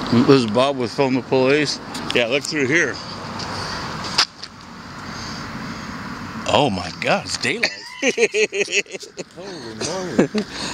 This is Bob with Phone the Police. Yeah, look through here. Oh my God, it's daylight. Holy moly.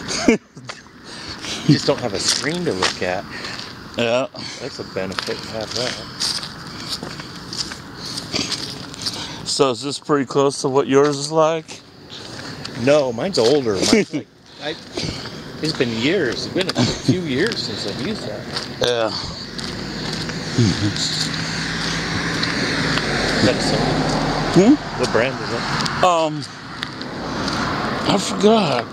You just don't have a screen to look at. Yeah. That's a benefit to have that. So is this pretty close to what yours is like? No, mine's older. Mine's like, it's been years. It's been a few years since I've used that. Yeah. Is that a Sony? What brand is it? I forgot.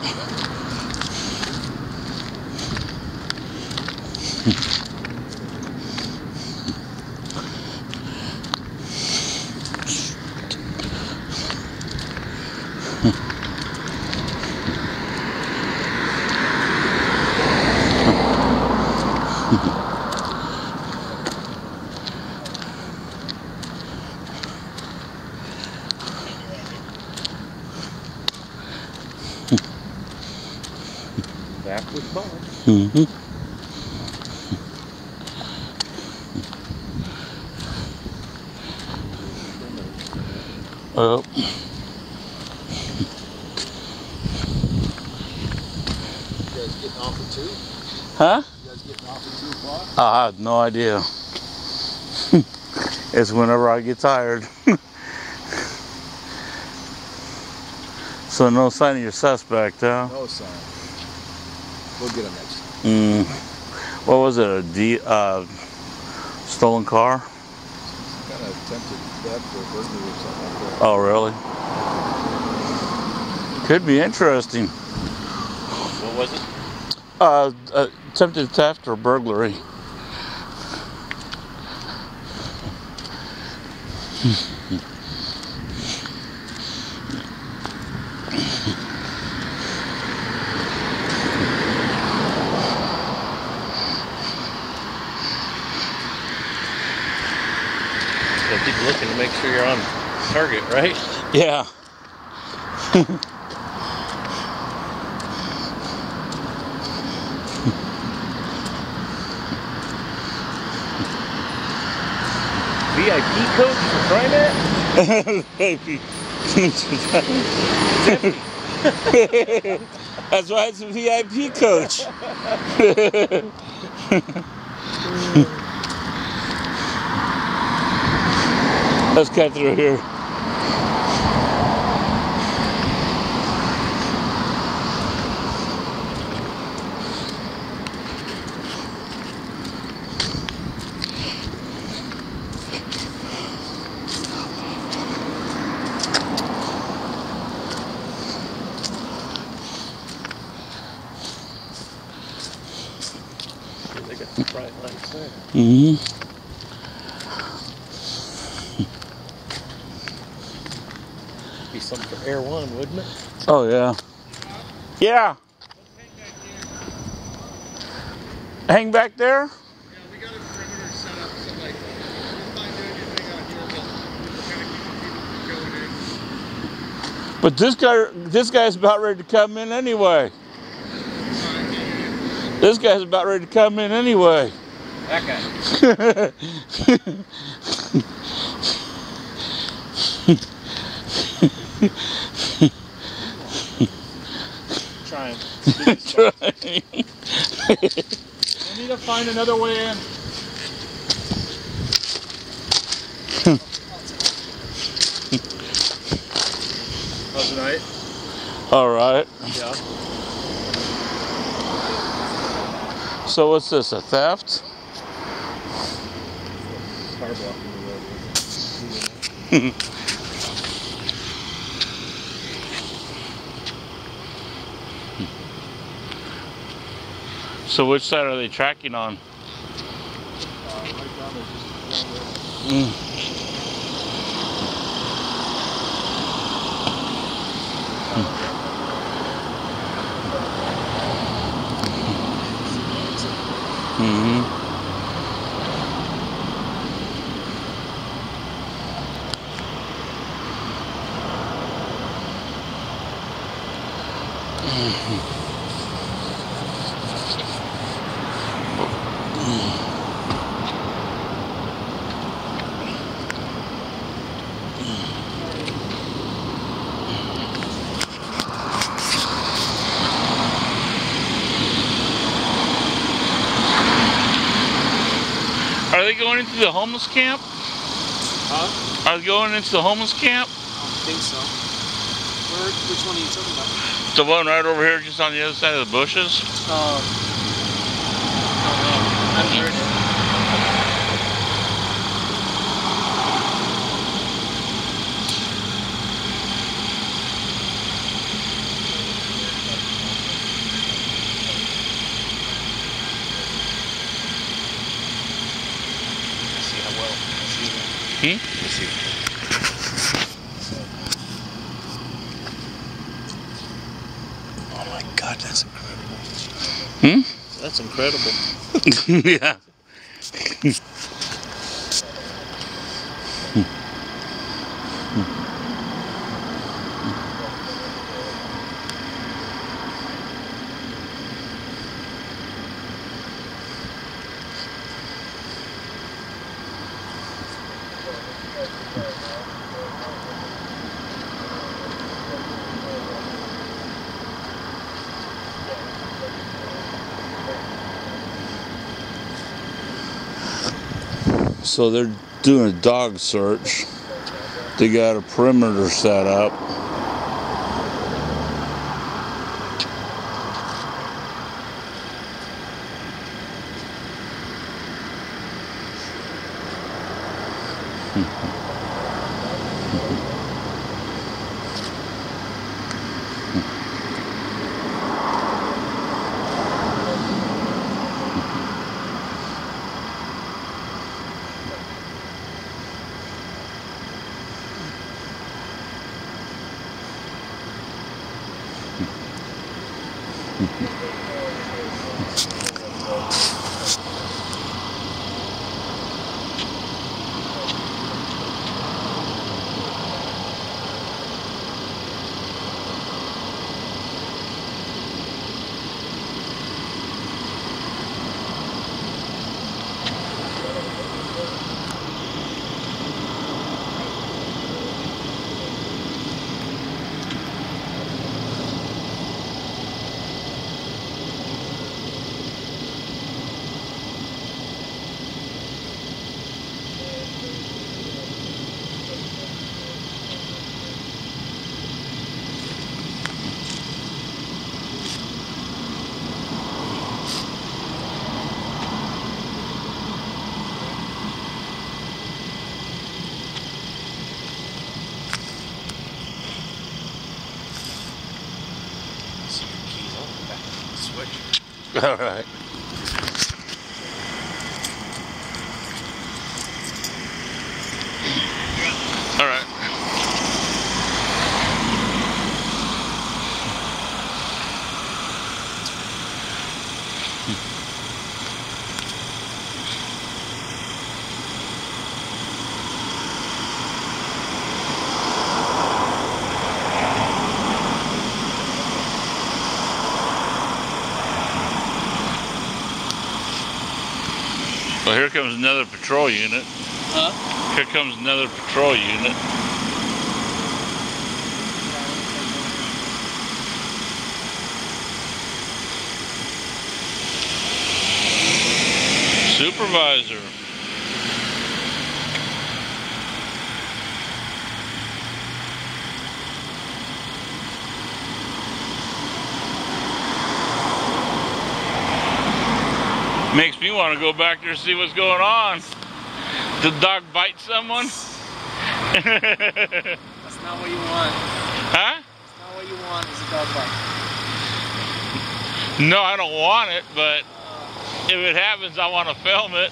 Back with Bob. Well. You guys getting off at 2? Huh? You guys getting off at 2 o'clock? I have no idea. It's whenever I get tired. So no sign of your suspect, huh? No sign. We'll get him next time. What was it? A stolen car? Some kind of attempted theft or burglary or something like that. Oh, really? Could be interesting. What was it? Attempted theft or burglary. Gotta keep looking to make sure you're on target, right? Yeah. VIP coach for Primate? Maybe. It's empty. That's why it's a VIP coach. Let's cut through here. They got the bright lights there. Be something for Air One, wouldn't it? Oh, yeah. Yeah. Hang back there? Yeah, we got a perimeter set up so like we'll find anything out here that we'll kind of keep people going in. But this guy's about ready to come in anyway. This guy's about ready to come in anyway. That guy. Trying. Trying. We need to find another way in. How's the night? All right. Yeah. So what's this, a theft? Car blocking the road. So which side are they tracking on? Right down there, just Are they going into the homeless camp? Huh? Are they going into the homeless camp? I don't think so. Which one are you talking about? The one right over here, just on the other side of the bushes? I don't know. I haven't heard it. See how well. Hmm? Let's see. Oh my God, that's incredible. Hmm? That's incredible. Yeah. So they're doing a dog search. They got a perimeter set up. See your keys on the back of the switch. All right. All right. Well, here comes another patrol unit. Huh? Here comes another patrol unit. Supervisor. Makes me want to go back there and see what's going on. Did the dog bite someone? That's not what you want. Huh? That's not what you want is a dog bite. No, I don't want it, but if it happens, I want to film it.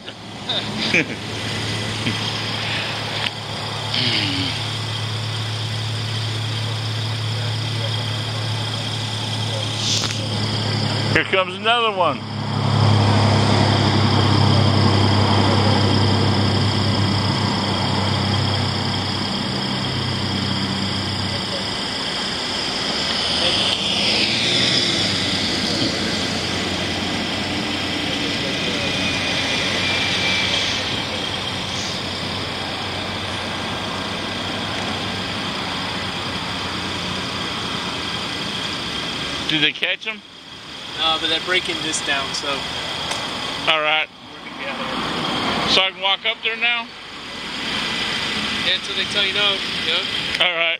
Here comes another one. Did they catch him? No, but they're breaking this down, so All right. we're gonna be out of here. So I can walk up there now? Yeah, until they tell you no. Yep. All right.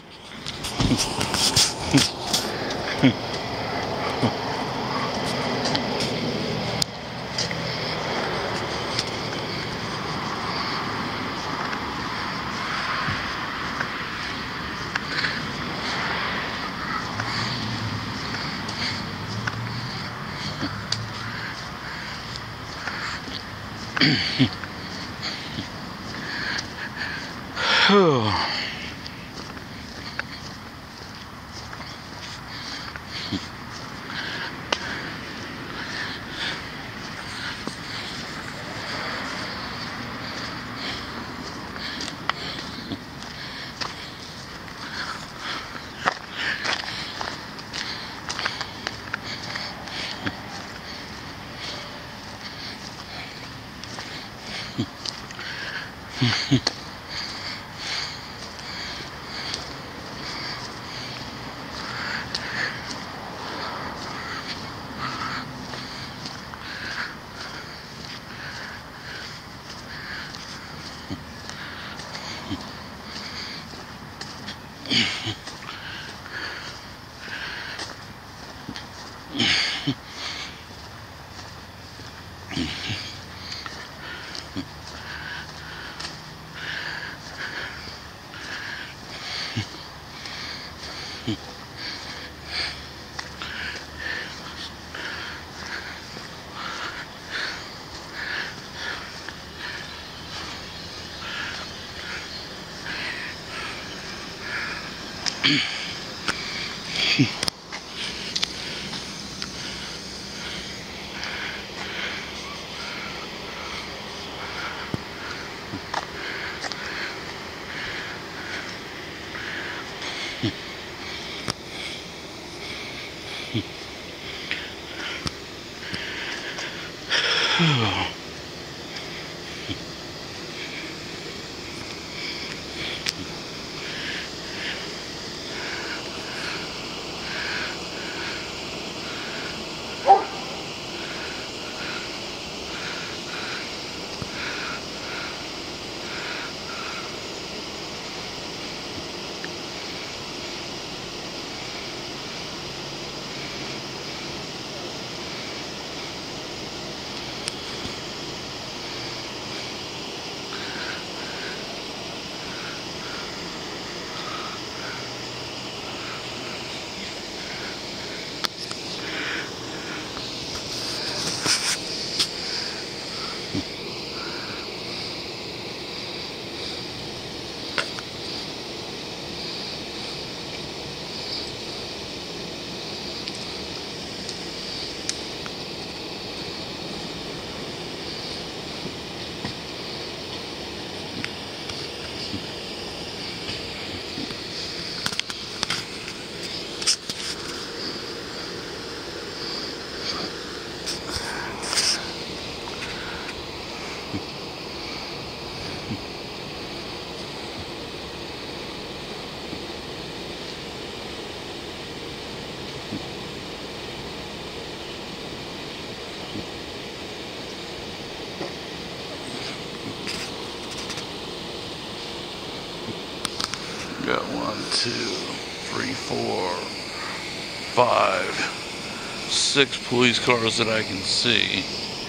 Got 1, 2, 3, 4, 5, 6 police cars that I can see.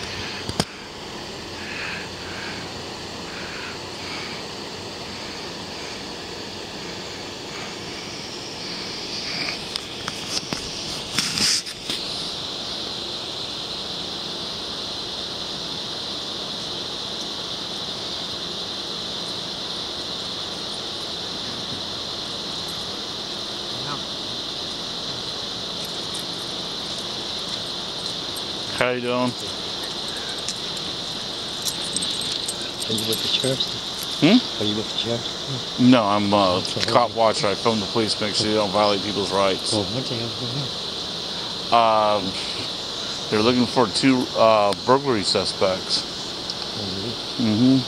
How you doing? Are you with the sheriff? Hmm? Are you with the sheriff? No, I'm cop watcher. I phone the police, make sure they don't violate people's rights. Oh, what the hell's going on? They're looking for 2 burglary suspects. Oh, Mm-hmm.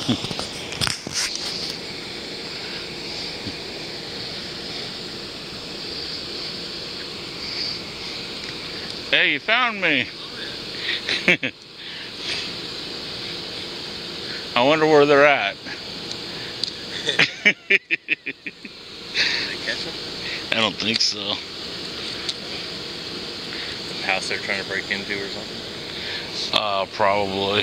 Hey, you found me. I wonder where they're at. Did they catch him? I don't think so. The house they're trying to break into or something? Probably.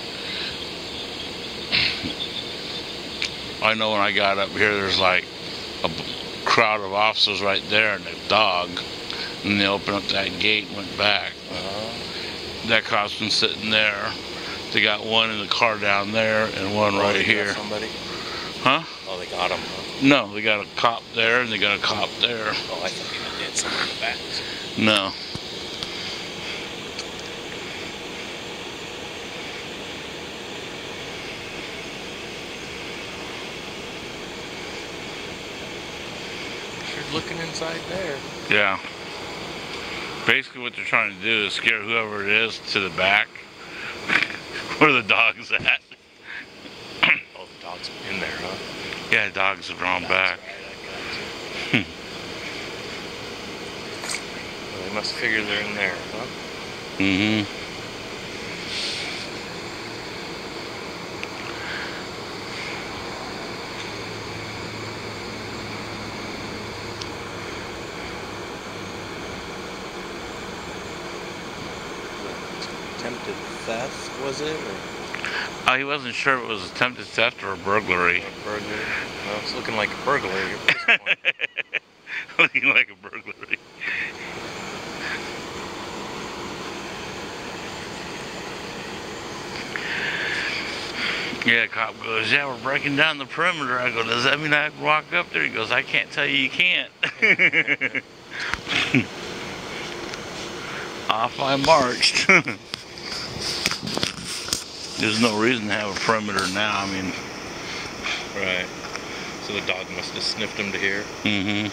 I know when I got up here, there's like a crowd of officers right there and a dog. And they opened up that gate and went back. That cop's been sitting there. They got one in the car down there and one right here. Somebody? Huh? Oh, they got him, huh? No, they got a cop there and they got a cop there. Oh, I thought you had someone in the back. No. You're looking inside there. Yeah. Basically what they're trying to do is scare whoever it is to the back where the dog's at. Oh, the dog's in there, huh? Yeah, the dogs are drawn back. Right, well, they must figure they're in there, huh? Mm-hmm. Attempted theft, was it? Or He wasn't sure if it was attempted theft or a burglary. a burglary? Well, it's looking like a burglary at this point. Looking like a burglary. Yeah, the cop goes, yeah, we're breaking down the perimeter. I go, does that mean I can walk up there? He goes, I can't tell you can't. Off I marched. There's no reason to have a perimeter now. I mean, Right. So the dog must have sniffed him to here. mm-hmm.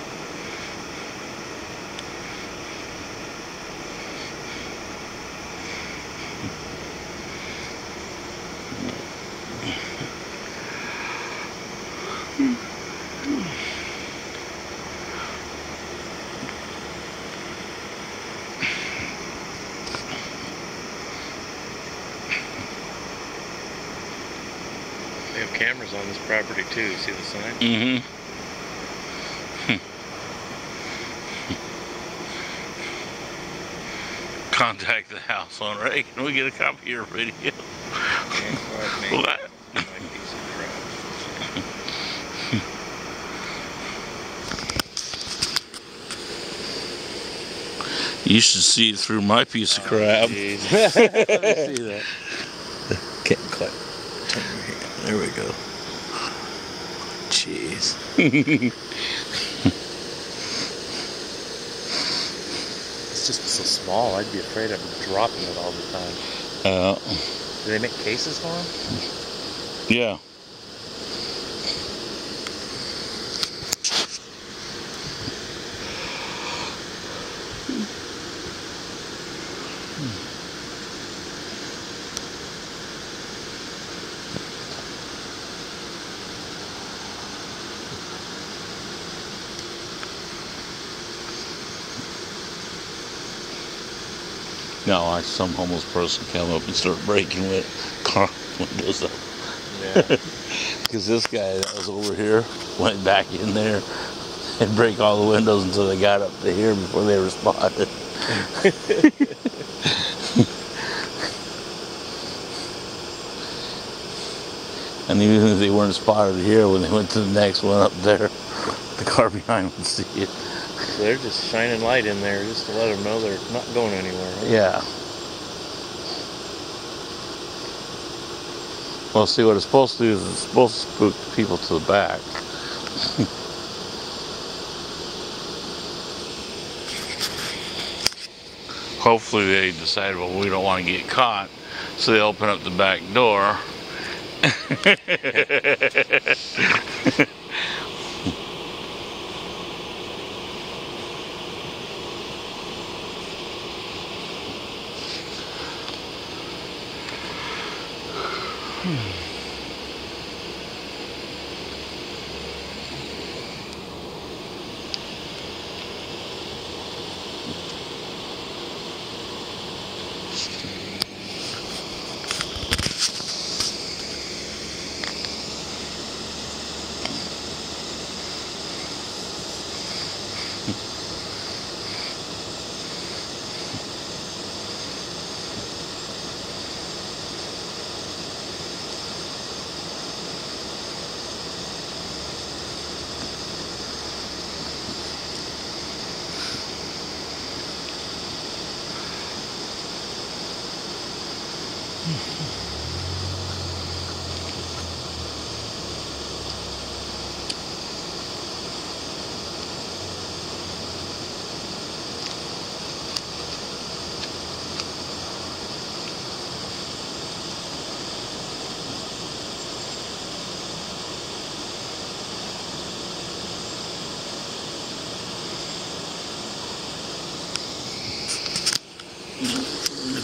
They have cameras on this property too. See the sign? Mm-hmm. Contact the house owner. Hey, can we get a copy of your video? What? My piece of crap. You should see through my piece of crap. Let me see that. Can't quite. There we go. Jeez. It's just so small. I'd be afraid of dropping it all the time. Do they make cases for them? Yeah. No, like some homeless person come up and start breaking car windows up. Yeah. Because this guy that was over here went back in there and break all the windows until they got up to here before they responded. And even if they weren't spotted here, when they went to the next one up there, the car behind would see it. So they're just shining light in there just to let them know they're not going anywhere. Huh? Yeah. Well, see, what it's supposed to do is it's supposed to spook the people to the back. Hopefully they decide, well, we don't want to get caught, so they open up the back door.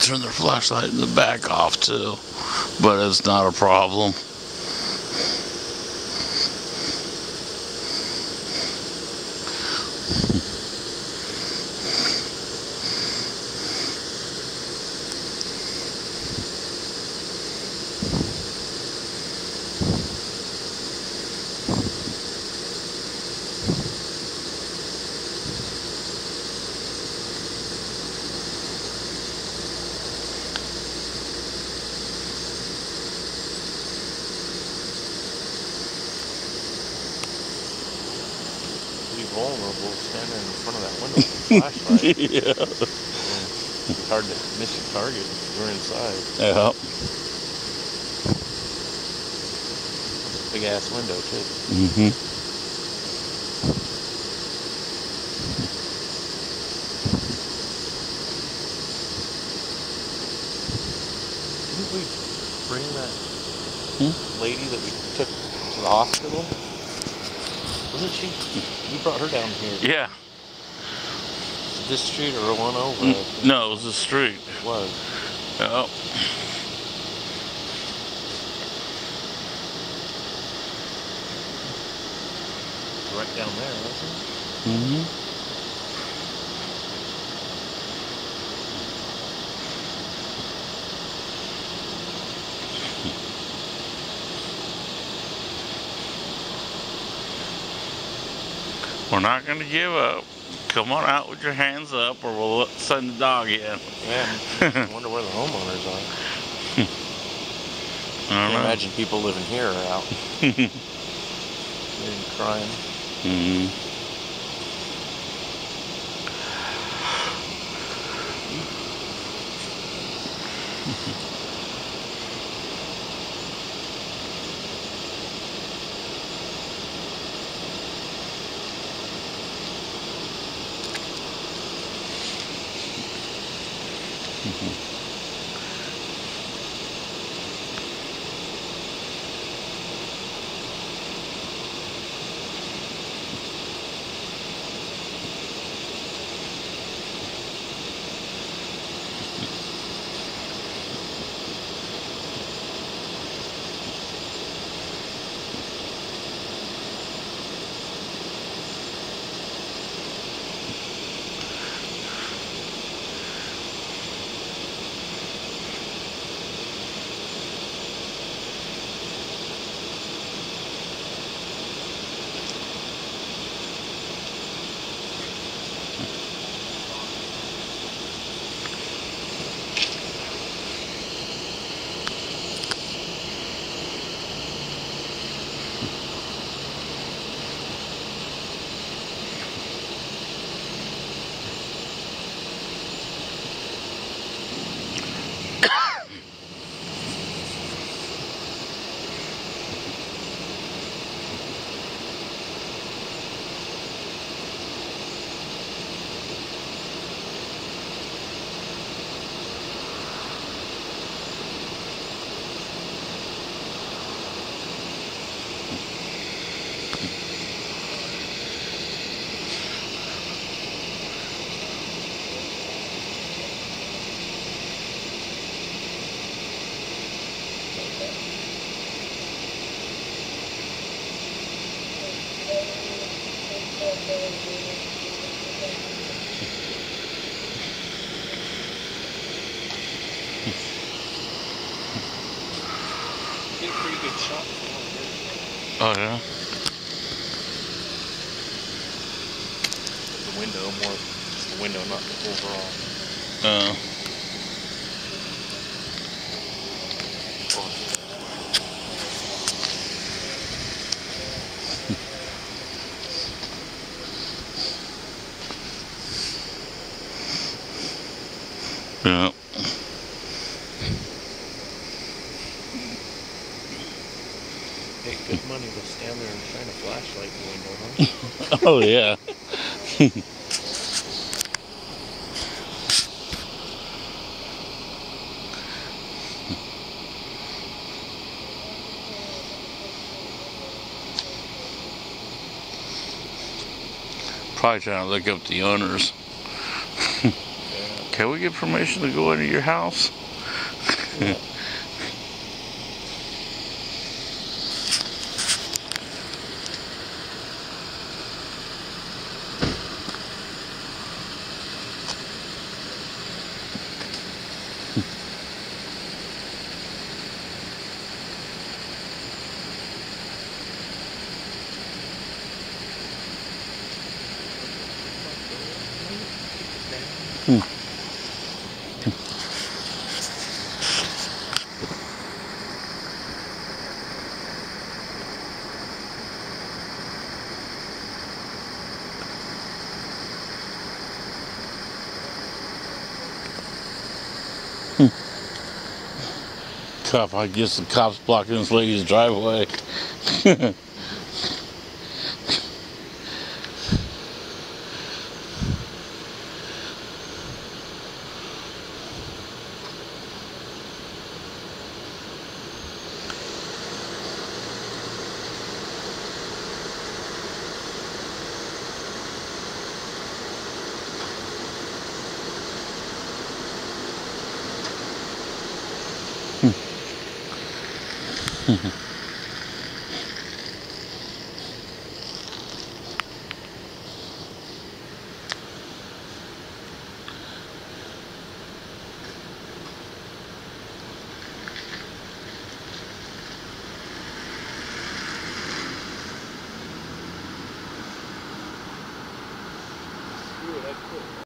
turn their flashlight in the back off too, but it's not a problem. Vulnerable standing in front of that window with a flashlight. Yeah. It's hard to miss your target if you're inside. Yeah. Big ass window too. Mm-hmm. Didn't we bring that lady that we took to the hospital? Wasn't she? We brought her down here. Yeah. This street or one over? No, it was the street. It was. Yeah. Right down there, wasn't it? Mm-hmm. We're not going to give up. Come on out with your hands up or we'll send the dog in. Yeah, I wonder where the homeowners are. I don't know. Imagine people living here are out. They're crying. Mm-hmm. Get a pretty good shot. Oh, yeah? The window, more just the window, not the overall. Yeah. Hey, good money to stand there and shine a flashlight in the window, huh? Oh, yeah. Probably trying to look up the owners. Can we get permission to go into your house? Cop, I guess the cop's blocking this lady's driveway. Ooh, that's cool.